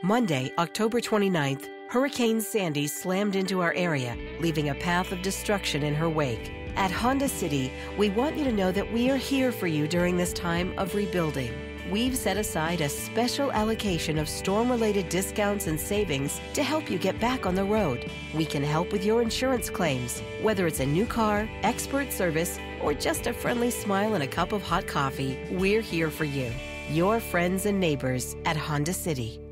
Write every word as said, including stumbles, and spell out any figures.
Monday, October twenty-ninth, Hurricane Sandy slammed into our area, leaving a path of destruction in her wake. At Honda City, we want you to know that we are here for you during this time of rebuilding. We've set aside a special allocation of storm-related discounts and savings to help you get back on the road. We can help with your insurance claims, whether it's a new car, expert service, or just a friendly smile and a cup of hot coffee. We're here for you. Your friends and neighbors at Honda City.